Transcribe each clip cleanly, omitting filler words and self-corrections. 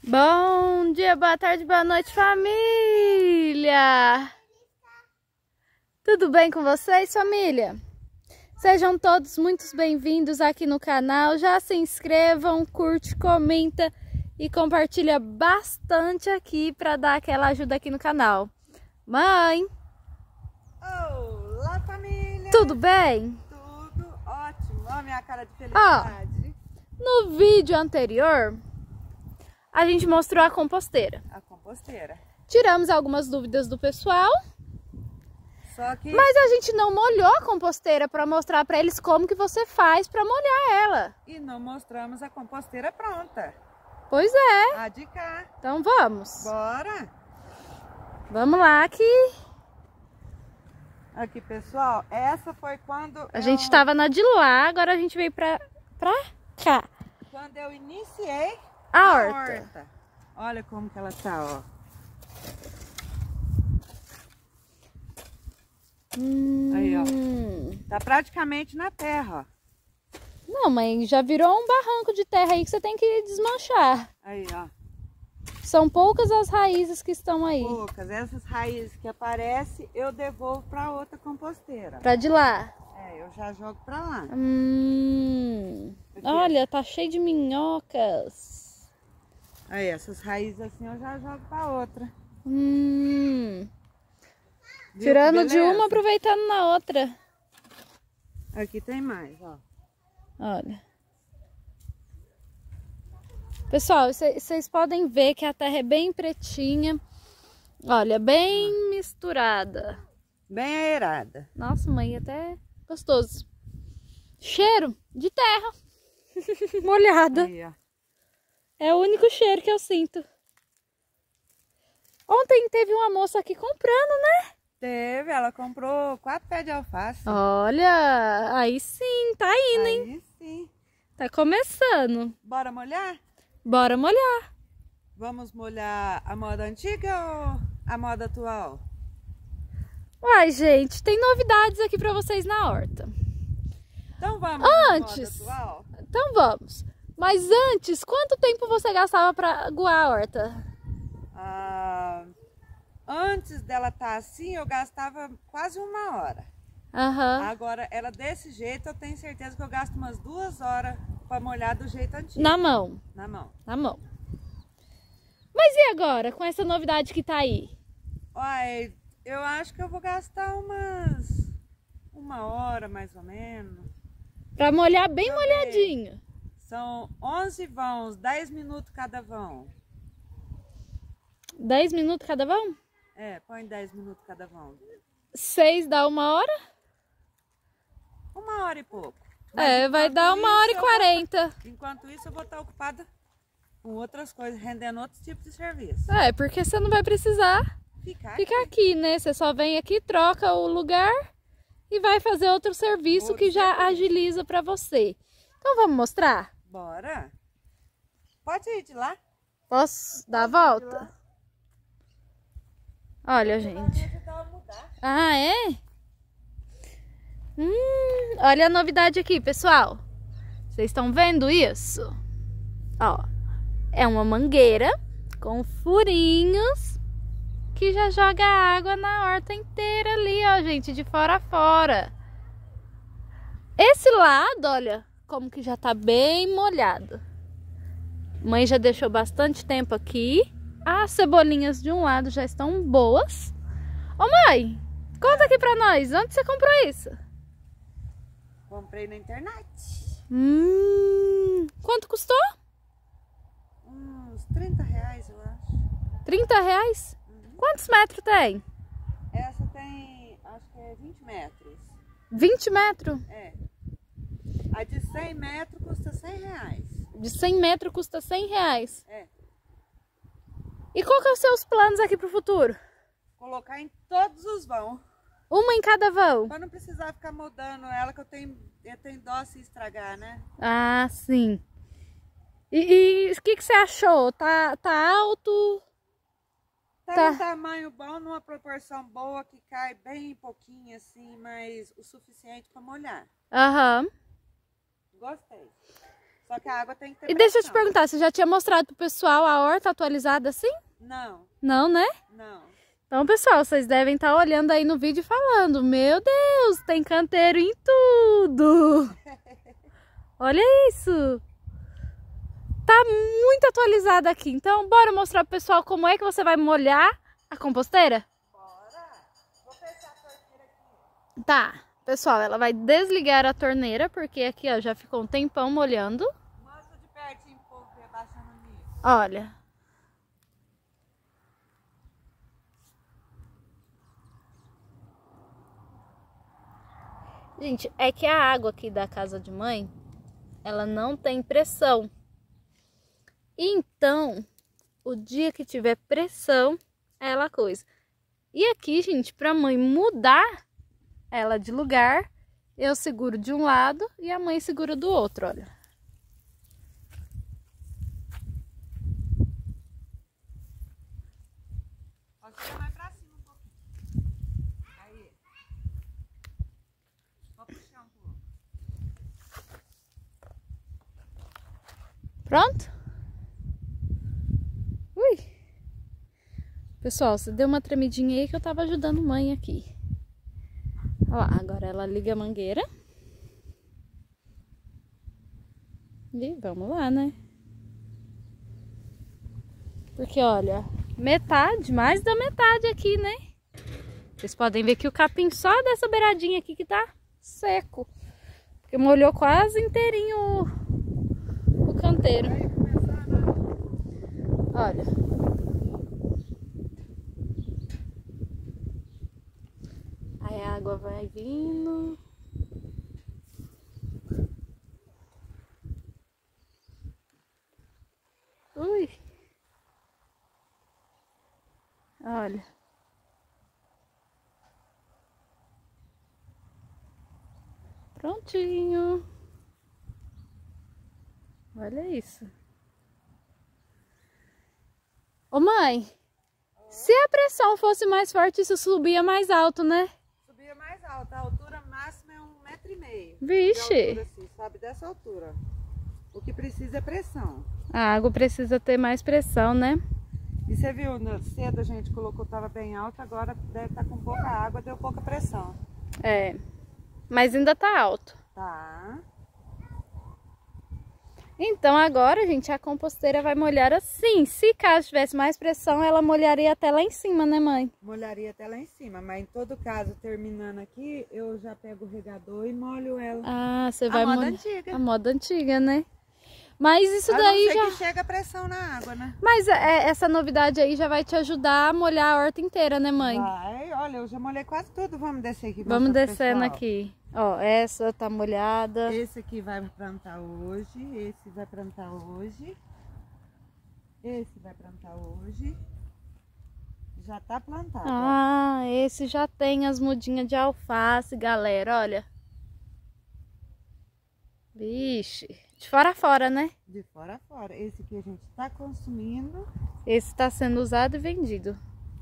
Bom dia, boa tarde, boa noite, família! Tudo bem com vocês, família? Sejam todos muito bem-vindos aqui no canal. Já se inscrevam, curte, comenta e compartilha bastante aqui para dar aquela ajuda aqui no canal. Mãe! Olá, família! Tudo bem? Tudo ótimo! Olha a minha cara de felicidade. No vídeo anterior, a gente mostrou a composteira. A composteira. Tiramos algumas dúvidas do pessoal. Só que... Mas a gente não molhou a composteira para mostrar para eles como que você faz para molhar ela. E não mostramos a composteira pronta. Pois é. A de cá. Então vamos. Bora! Vamos lá que... Aqui, pessoal, essa foi quando... A gente estava na de lá, agora a gente veio pra cá. Quando eu iniciei A horta. Olha como que ela tá, ó. Aí, ó. Tá praticamente na terra, ó. Não, mãe, já virou um barranco de terra aí que você tem que desmanchar. Aí, ó. São poucas as raízes que estão aí. Poucas. Essas raízes que aparecem, eu devolvo pra outra composteira. Pra de lá. É, eu já jogo pra lá. Olha, tá cheio de minhocas. Aí, essas raízes assim eu já jogo pra outra. Tirando de uma, aproveitando na outra. Aqui tem mais, ó. Olha. Pessoal, vocês podem ver que a terra é bem pretinha. Olha, bem misturada. Bem aerada. Nossa, mãe, até gostoso. Cheiro de terra. Molhada. Aí, ó. É o único cheiro que eu sinto. Ontem teve uma moça aqui comprando, né? Teve, ela comprou 4 pés de alface. Olha, aí sim, tá indo, hein? Aí sim. Tá começando. Bora molhar? Bora molhar. Vamos molhar a moda antiga ou a moda atual? Uai, gente, tem novidades aqui pra vocês na horta. Então vamos Antes, na moda atual? Então vamos. Mas antes, quanto tempo você gastava pra aguar a horta? Antes dela estar assim, eu gastava quase 1 hora. Agora, ela desse jeito, eu tenho certeza que eu gasto umas 2 horas para molhar do jeito antigo. Na mão. Na mão. Na mão. Mas e agora, com essa novidade que tá aí? Olha, eu acho que eu vou gastar umas 1 hora, mais ou menos. Pra molhar bem molhadinho. São 11 vãos, 10 minutos cada vão. 10 minutos cada vão? É, põe 10 minutos cada vão. 6 dá 1 hora? 1 hora e pouco. Mas vai dar 1 hora e 40. Enquanto isso, eu vou estar ocupada com outras coisas, rendendo outros tipos de serviço. É, porque você não vai precisar ficar aqui, né? Você só vem aqui, troca o lugar e vai fazer outro serviço que já agiliza pra você. Então vamos mostrar? Bora. Pode ir de lá. Posso dar a volta? Olha, gente. Ah, é? Olha a novidade aqui, pessoal. Vocês estão vendo isso? Ó, é uma mangueira com furinhos que já joga água na horta inteira ali, ó, gente, de fora a fora. Esse lado, olha, como que já tá bem molhado. Mãe já deixou bastante tempo aqui. As cebolinhas de um lado já estão boas. Ô mãe, conta aqui pra nós, onde você comprou isso? Comprei na internet. Quanto custou? Uns 30 reais, eu acho. 30 reais? Quantos metros tem? Essa tem, acho que é 20 metros. 20 metros? É. A de 100 metros custa 100 reais. De 100 metros custa 100 reais. É. E qual que são os seus planos aqui pro futuro? Colocar em todos os vãos. Uma em cada vão? Pra não precisar ficar mudando ela, que eu tenho dó se estragar, né? Ah, sim. E o que você achou? Tá alto? Tá num tamanho bom, numa proporção boa, que cai bem pouquinho assim, mas o suficiente pra molhar. Aham. Gostei. Só que a água tem que ter E deixa eu te pressão. perguntar, você já tinha mostrado pro pessoal a horta atualizada assim? Não. Não, né? Não. Então, pessoal, vocês devem estar olhando aí no vídeo e falando, meu Deus, tem canteiro em tudo. Olha isso. Tá muito atualizada aqui. Então, bora mostrar pro pessoal como é que você vai molhar a composteira? Bora. Vou fechar a torneira aqui. Tá. Pessoal, ela vai desligar a torneira, porque aqui, ó, já ficou um tempão molhando. Mostra de pertinho pro povo ver baixando o nível. Olha. Gente, é que a água aqui da casa de mãe, ela não tem pressão. Então, o dia que tiver pressão, é ela coisa. E aqui, gente, pra mãe mudar ela de lugar, eu seguro de um lado e a mãe segura do outro, olha. Pode ficar mais pra cima um pouquinho. Aí. Vou puxar um pouco. Pronto? Ui! Pessoal, você deu uma tremidinha aí que eu tava ajudando mãe aqui. Olha lá, agora ela liga a mangueira. E vamos lá, né? Porque, olha, metade, mais da metade aqui, né? Vocês podem ver que o capim só dessa beiradinha aqui que tá seco. Porque molhou quase inteirinho o canteiro. Olha. Aí a água vai vindo. Ui. Olha. Prontinho. Olha isso. Ô mãe, se a pressão fosse mais forte, isso subia mais alto, né? Subia mais alto. A altura máxima é 1,5 m. Vixe. De altura, assim, sobe dessa altura. O que precisa é pressão. A água precisa ter mais pressão, né? E você viu, cedo a gente colocou, tava bem alto, agora deve estar com pouca água, deu pouca pressão. É, mas ainda tá alto. Tá. Então agora, gente, a composteira vai molhar assim. Se caso tivesse mais pressão, ela molharia até lá em cima, né, mãe? Molharia até lá em cima, mas em todo caso, terminando aqui, eu já pego o regador e molho ela. Ah, você vai moda molhar. antiga. A moda antiga, né? Mas isso A daí não ser já... que chega pressão na água, né? Mas essa novidade aí já vai te ajudar a molhar a horta inteira, né, mãe? Vai, olha, eu já molhei quase tudo. Vamos descer aqui. Vamos mostrar pro descendo pessoal. aqui. Ó, essa tá molhada. Esse aqui vai plantar hoje, esse vai plantar hoje, esse vai plantar hoje. Já tá plantado. Ah, esse já tem as mudinhas de alface, galera, olha. Vixe, de fora a fora, né? De fora a fora. Esse aqui a gente tá consumindo. Esse tá sendo usado e vendido.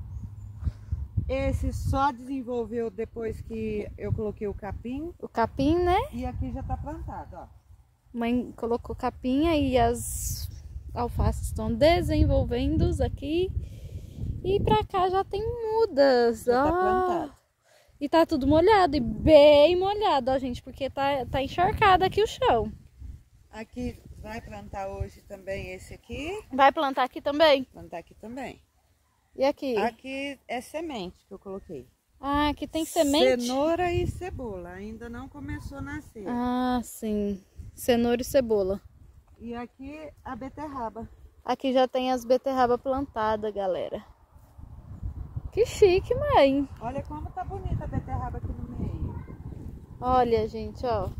Esse só desenvolveu depois que eu coloquei o capim. O capim, né? E aqui já tá plantado, ó. Mãe colocou capim e as alfaces estão desenvolvendo aqui. E pra cá já tem mudas, Já ó. tá plantado. E tá tudo molhado, e bem molhado, ó, gente, porque tá encharcado aqui o chão. Aqui vai plantar hoje também esse aqui. Vai plantar aqui também? Plantar aqui também. E aqui? Aqui é semente que eu coloquei. Ah, aqui tem semente? Cenoura e cebola. Ainda não começou a nascer. Ah, sim. Cenoura e cebola. E aqui a beterraba. Aqui já tem as beterrabas plantadas, galera. Que chique, mãe. Olha como tá bonita a beterraba aqui no meio. Olha, gente, ó.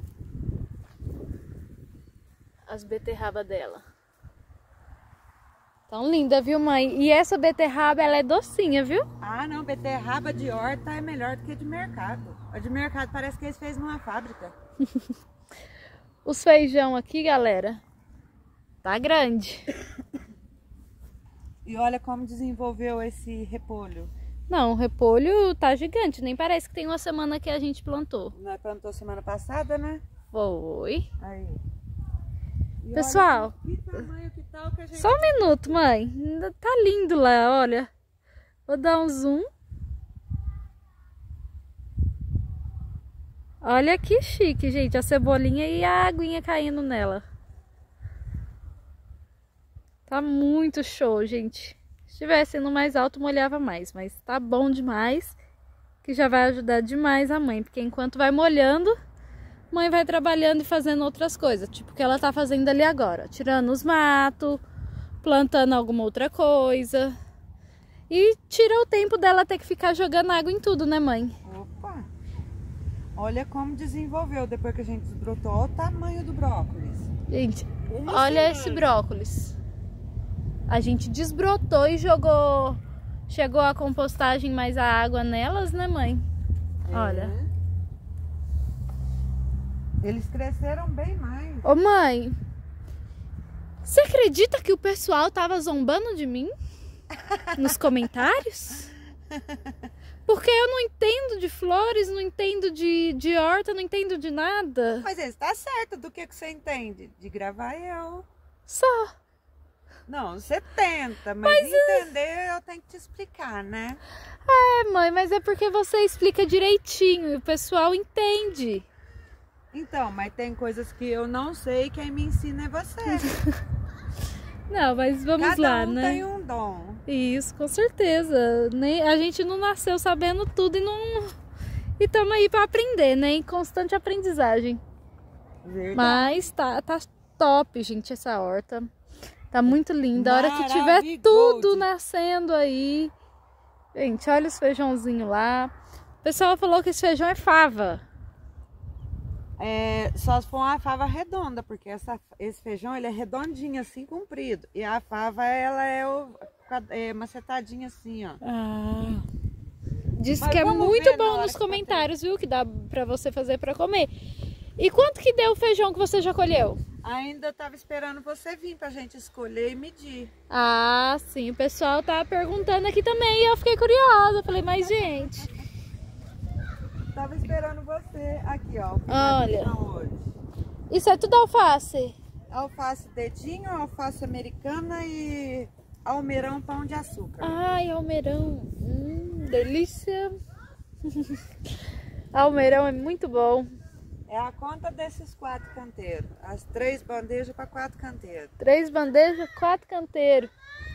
As beterrabas dela. Tão linda, viu, mãe? E essa beterraba, ela é docinha, viu? Ah, não. Beterraba de horta é melhor do que de mercado. A de mercado parece que eles fez numa fábrica. Os feijão aqui, galera, tá grande. E olha como desenvolveu esse repolho. Não, o repolho tá gigante. Nem parece que tem uma semana que a gente plantou. Nós plantou semana passada, né? Foi. Aí. Pessoal, que tamanho que tá o que a gente... Só um minuto, mãe. Ainda tá lindo lá, olha. Vou dar um zoom. Olha que chique, gente. A cebolinha e a aguinha caindo nela. Tá muito show, gente. Se estivesse no mais alto, molhava mais. Mas tá bom demais. Que já vai ajudar demais a mãe. Porque enquanto vai molhando, mãe vai trabalhando e fazendo outras coisas. Tipo o que ela tá fazendo ali agora. Tirando os matos, plantando alguma outra coisa. E tira o tempo dela ter que ficar jogando água em tudo, né, mãe? Opa! Olha como desenvolveu depois que a gente desbrotou. Olha o tamanho do brócolis. Gente, olha esse brócolis. A gente desbrotou e jogou... Chegou a compostagem mais a água nelas, né, mãe? Olha. Eles cresceram bem mais. Ô, mãe, você acredita que o pessoal tava zombando de mim? Nos comentários? Porque eu não entendo de flores, não entendo de horta, não entendo de nada. Mas está certo do que você entende. De gravar eu. Só. Não, você tenta, mas entender eu tenho que te explicar, né? É, mãe, mas é porque você explica direitinho e o pessoal entende. Então, mas tem coisas que eu não sei e quem me ensina é você. Não, mas vamos lá, né? Cada um tem um dom. Isso, com certeza. A gente não nasceu sabendo tudo e estamos aí para aprender, né? Em constante aprendizagem. Verdade. Mas tá top, gente, essa horta. Tá muito linda. A hora que tiver tudo nascendo aí. Gente, olha os feijãozinhos lá. O pessoal falou que esse feijão é fava. É, só se for uma fava redonda, porque esse feijão ele é redondinho assim, comprido. E a fava ela é macetadinha assim, ó. Ah. Diz que é muito bom nos comentários, viu? Que dá pra você fazer pra comer. E quanto que deu o feijão que você já colheu? Ainda tava esperando você vir pra gente escolher e medir. Ah, sim. O pessoal tá perguntando aqui também e eu fiquei curiosa. Falei, mas gente... Tava esperando você. Aqui, ó. Olha. Hoje. Isso é tudo alface? Alface dedinho, alface americana e almeirão pão de açúcar. Ai, almeirão. Delícia. Almeirão é muito bom. É a conta desses 4 canteiros. As 3 bandejas para 4 canteiros. 3 bandejas, 4 canteiros.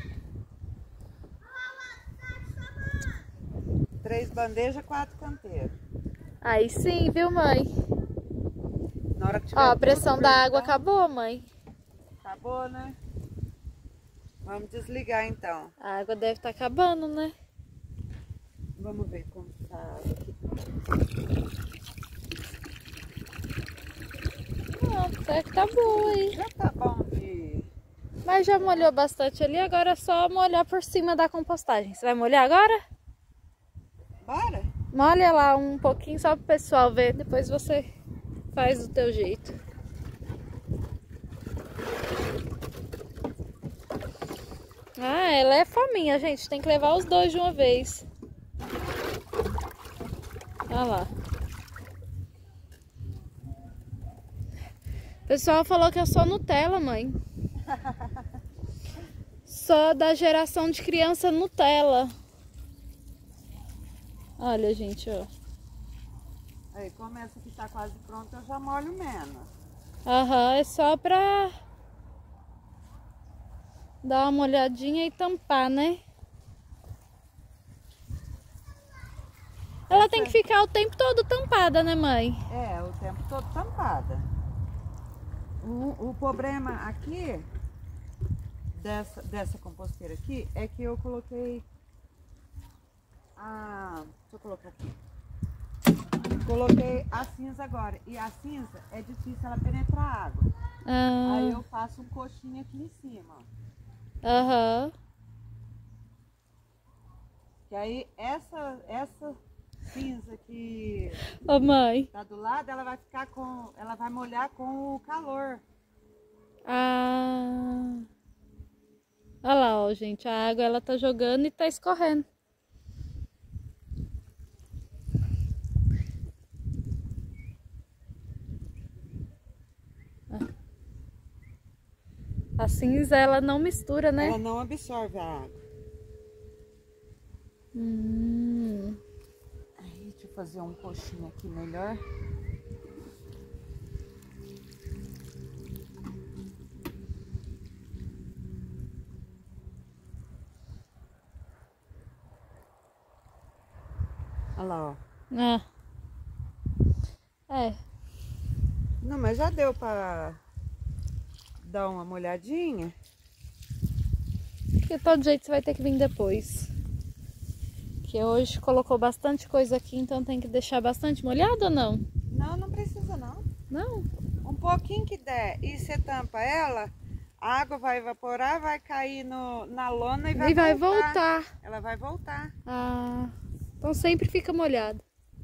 3 bandejas, 4 canteiros. Aí sim, viu, mãe? Na hora que tiver ó, a pressão da água acabou, mãe. Acabou, né? Vamos desligar então. A água deve estar acabando, né? Vamos ver como tá aqui. Até que tá boa aí. Já tá bom de... Mas já molhou bastante ali, agora é só molhar por cima da compostagem. Você vai molhar agora? Bora? Molha lá um pouquinho só pro pessoal ver, depois você faz do teu jeito. Ah, ela é fominha, gente. Tem que levar os dois de uma vez. Olha lá. O pessoal falou que eu sou Nutella, mãe. Só da geração de criança Nutella. Olha, gente, ó. Aí, como essa aqui tá quase pronta, eu já molho menos. Aham, é só pra dar uma olhadinha e tampar, né? Ela tem que ficar o tempo todo tampada, né, mãe? É, o tempo todo tampada. O problema aqui, dessa composteira aqui, é que eu coloquei deixa eu colocar aqui. Coloquei a cinza agora. E a cinza é difícil ela penetrar água. Aí eu faço um coxinho aqui em cima, ó. Aham. Que aí essa cinza que Ô, mãe. tá do lado, ela vai molhar com o calor. Ah. Olha lá, ó, gente. A água ela tá jogando e tá escorrendo. cinza, ela não mistura, né? Ela não absorve a água. Aí, deixa eu fazer um coxinho aqui melhor. Olha lá, ó. É. Não, mas já deu pra dar uma molhadinha? Porque todo jeito você vai ter que vir depois. Que hoje colocou bastante coisa aqui, então tem que deixar bastante molhado ou não? Não, não precisa não. Não? Um pouquinho que der e você tampa ela, a água vai evaporar, vai cair na lona e vai voltar. Ela vai voltar. Ah, então sempre fica molhado.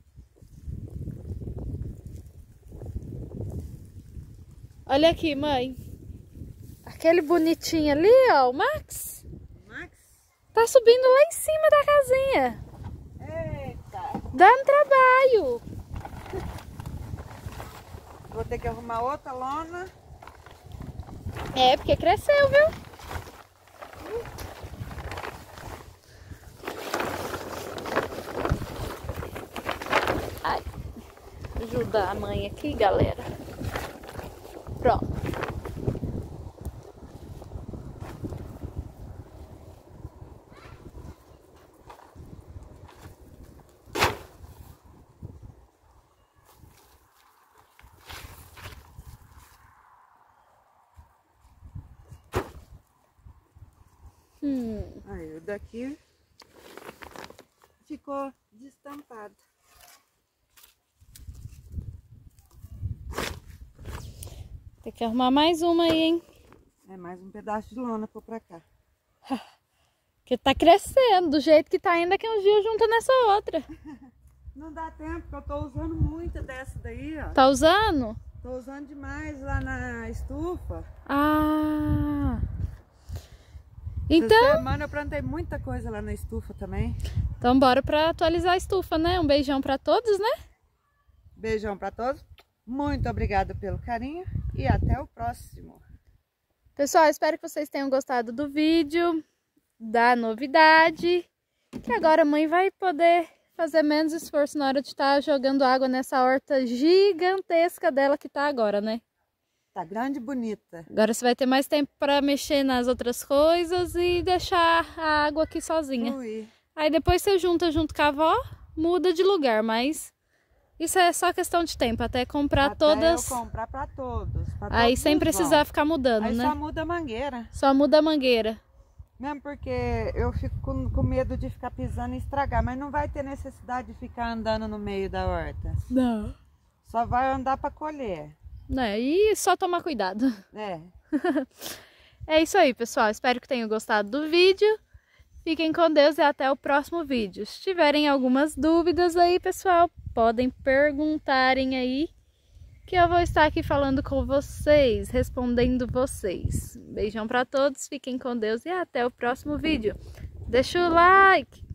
Olha aqui, mãe. Aquele bonitinho ali, ó, o Max. Max? Tá subindo lá em cima da casinha. Eita. Dando trabalho. Vou ter que arrumar outra lona. É, porque cresceu, viu? Ai, ajudar a mãe aqui, galera. Pronto. Aí o daqui ficou destampado. Tem que arrumar mais uma aí, hein? É mais um pedaço de lona pôr pra cá. Porque tá crescendo, do jeito que tá indo, daqui uns dias junta nessa outra. Não dá tempo, porque eu tô usando muita dessa daí, ó. Tá usando? Tô usando demais lá na estufa. Ah! Então... Essa semana eu plantei muita coisa lá na estufa também. Então bora pra atualizar a estufa, né? Um beijão pra todos, né? Beijão pra todos. Muito obrigada pelo carinho e até o próximo. Pessoal, espero que vocês tenham gostado do vídeo, da novidade. Que agora a mãe vai poder fazer menos esforço na hora de estar jogando água nessa horta gigantesca dela que tá agora, né? Tá grande e bonita. Agora você vai ter mais tempo para mexer nas outras coisas e deixar a água aqui sozinha. Ui. Aí depois você junta junto com a avó, muda de lugar, mas isso é só questão de tempo, até comprar todas. Eu comprar para todos. Aí sem precisar ficar mudando, aí né? Só muda a mangueira. Só muda a mangueira. Mesmo porque eu fico com medo de ficar pisando e estragar, mas não vai ter necessidade de ficar andando no meio da horta. Não. Só vai andar para colher. E só tomar cuidado. É. É isso aí, pessoal. Espero que tenham gostado do vídeo. Fiquem com Deus e até o próximo vídeo. Se tiverem algumas dúvidas aí, pessoal, podem perguntarem aí, que eu vou estar aqui falando com vocês, respondendo vocês. Beijão pra todos, fiquem com Deus e até o próximo vídeo. Deixa o like!